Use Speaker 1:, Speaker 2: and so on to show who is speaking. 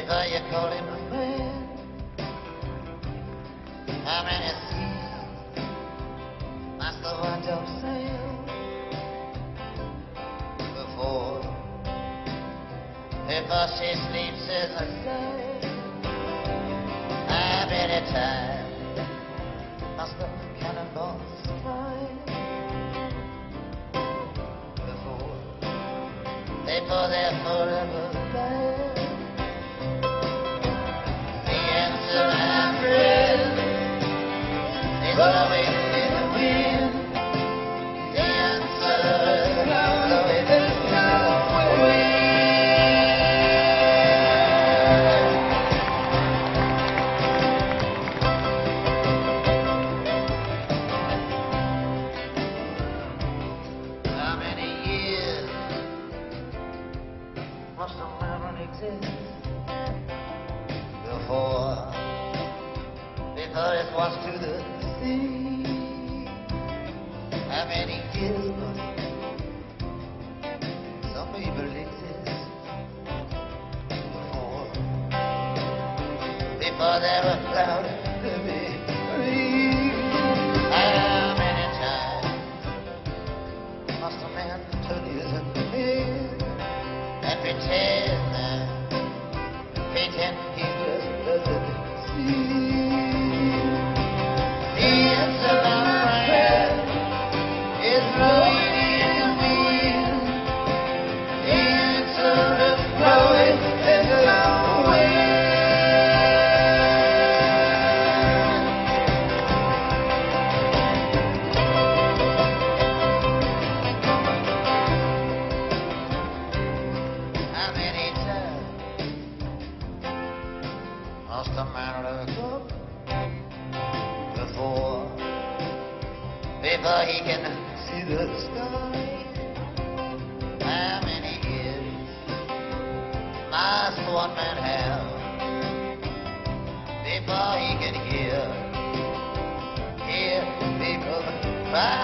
Speaker 1: before you call him a friend? How many seas must the one dog sail before she sleeps in the sand? How many times must the cannonballs strike before they're forever banned? The answer, my friend, is blowing in the wind. The answer is blowing in the wind. How many years must a man exist before it's washed to the sea? How many years must some people exist before they're allowed to be free? How many times must a man turn his head and pretend he doesn't see? The answer, my friend, is blowing in the wind. The answer is blowing in the wind. How many times must a man look up before he can see the sky? How many years must one man have before he can hear people cry?